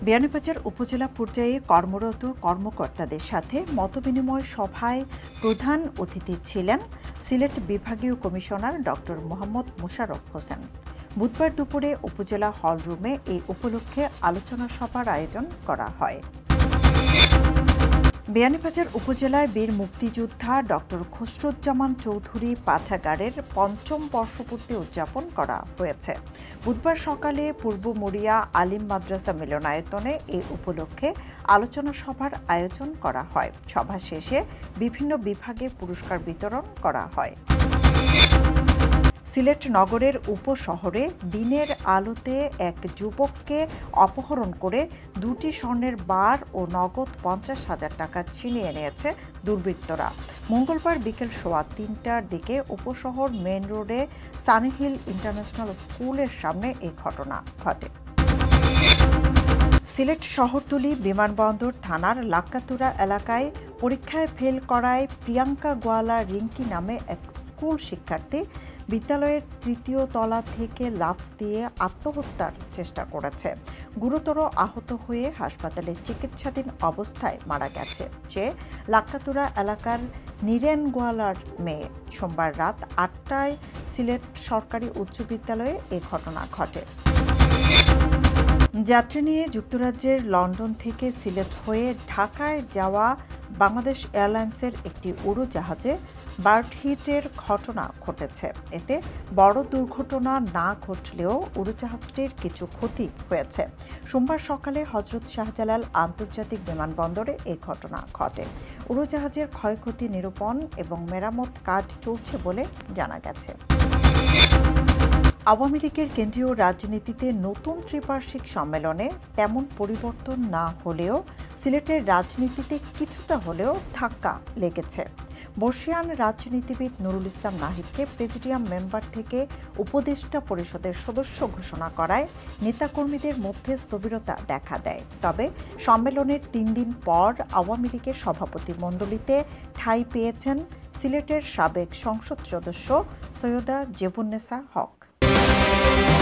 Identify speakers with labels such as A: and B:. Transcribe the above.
A: বিয়ানীবাজার উপজেলা পর্যায়ে কর্মরত কর্মকর্তাদের সাথে মতবিনিময় সভায় প্রধান অতিথি ছিলেন সিলেট বিভাগীয় কমিশনার ডক্টর মোহাম্মদ মোশাররফ হোসেন। বুধবার দুপুরে উপজেলা হলরুমে এই উপলক্ষে আলোচনা সভার আয়োজন করা হয়। বিয়ানীবাজার উপজেলায় বীর মুক্তিযোদ্ধা ডক্টর খসরুজ্জামান চৌধুরী পাঠাগারের ৫ম বর্ষপূর্তি উদযাপন করা হয়েছে। বুধবার সকালে পূর্ব মরিয়া আলিম মাদ্রাসা মিলনায়তনে এই উপলক্ষে আলোচনা সভার আয়োজন করা হয়। সভা শেষে বিভিন্ন বিভাগে পুরস্কার বিতরণ করা হয়। সিলেট নগরের উপশহরে দিনের আলোতে এক যুবককে অপহরণ করে 2টি স্বর্ণের বার ও নগদ 50,000 টাকা ছিনিয়ে নিয়েছে দুর্বৃত্তরা। মঙ্গলবার বিকেল 3:15টার দিকে উপশহর মেইন রোডে সানিহিল ইন্টারন্যাশনাল স্কুলের সামনে এই ঘটনা ঘটে। সিলেট শহরতলি বিমানবন্দর থানার লাক্কাতুরা এলাকায় পরীক্ষায় ফেল করায় প্রিয়াঙ্কা গোয়ালা রিঙ্কি নামে এক স্কুল শিক্ষার্থী বিদ্যালয়ের 3য় তলা থেকে লাফ দিয়ে আত্মহত্যার চেষ্টা করেছে। গুরুতর আহত হয়ে হাসপাতালে চিকিৎসাধীন অবস্থায় মারা গেছে। সে লাক্কাতুরা এলাকার নীরেন গোয়ালার মেয়ে। সোমবার রাত 8টায় সিলেট সরকারি উচ্চ বিদ্যালয়ে এ ঘটনা ঘটে। যাত্রী নিয়ে যুক্তরাজ্যের লন্ডন থেকে সিলেট হয়ে ঢাকায় যাওয়া বাংলাদেশ এয়ারলাইন্সের একটি উড়োজাহাজে বার্ডহিটের ঘটনা ঘটেছে। এতে বড় দুর্ঘটনা না ঘটলেও উড়োজাহাজটির কিছু ক্ষতি হয়েছে। সোমবার সকালে হজরত শাহজালাল আন্তর্জাতিক বিমানবন্দরে এই ঘটনা ঘটে। উড়োজাহাজের ক্ষয়ক্ষতি নিরূপণ এবং মেরামত কাজ চলছে বলে জানা গেছে। আওয়ামী লীগের কেন্দ্রীয় রাজনীতিতে নতুন ত্রিবার্ষিক সম্মেলনে তেমন পরিবর্তন না হলেও সিলেটের রাজনীতিতে কিছুটা হলেও ধাক্কা লেগেছে। বর্ষিয়ান রাজনীতিবিদ নুরুল ইসলাম নাহিদকে প্রেসিডিয়াম মেম্বার থেকে উপদেষ্টা পরিষদের সদস্য ঘোষণা করায় নেতাকর্মীদের মধ্যে স্থবিরতা দেখা দেয়। তবে সম্মেলনের 3 দিন পর আওয়ামী লীগের সভাপতি মণ্ডলীতে ঠাঁই পেয়েছেন সিলেটের সাবেক সংসদ সদস্য সৈয়দা জেবুন্নেসা হক।